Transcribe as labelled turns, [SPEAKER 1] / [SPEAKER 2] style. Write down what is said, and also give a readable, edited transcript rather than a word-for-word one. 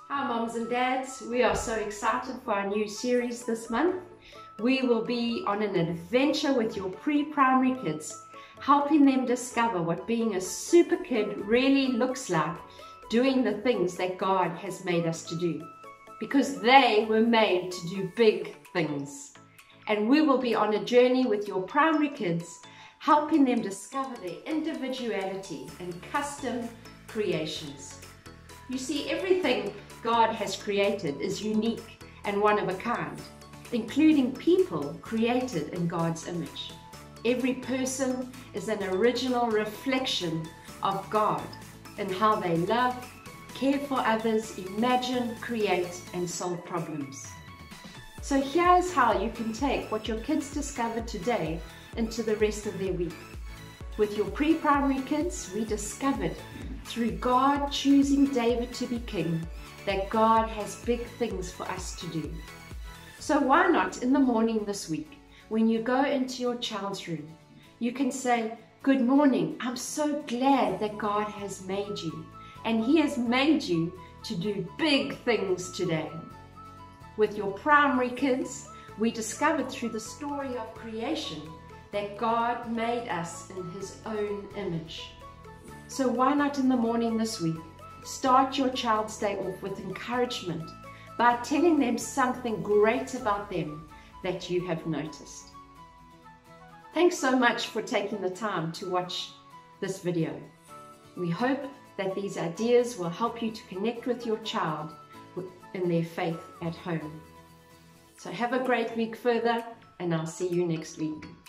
[SPEAKER 1] Hi moms and dads, we are so excited for our new series this month. We will be on an adventure with your pre-primary kids, helping them discover what being a super kid really looks like, doing the things that God has made us to do. Because they were made to do big things. And we will be on a journey with your primary kids, helping them discover their individuality and custom creations. You see, everything God has created is unique and one of a kind, including people created in God's image. Every person is an original reflection of God in how they love, care for others, imagine, create, and solve problems. So here's how you can take what your kids discovered today into the rest of their week. With your pre-primary kids, we discovered through God choosing David to be king that God has big things for us to do. So why not in the morning this week, when you go into your child's room, you can say, "Good morning, I'm so glad that God has made you, and He has made you to do big things today." With your primary kids, we discovered through the story of creation that God made us in His own image. So why not in the morning this week, start your child's day off with encouragement by telling them something great about them that you have noticed. Thanks so much for taking the time to watch this video. We hope that these ideas will help you to connect with your child in their faith at home. So have a great week further, and I'll see you next week.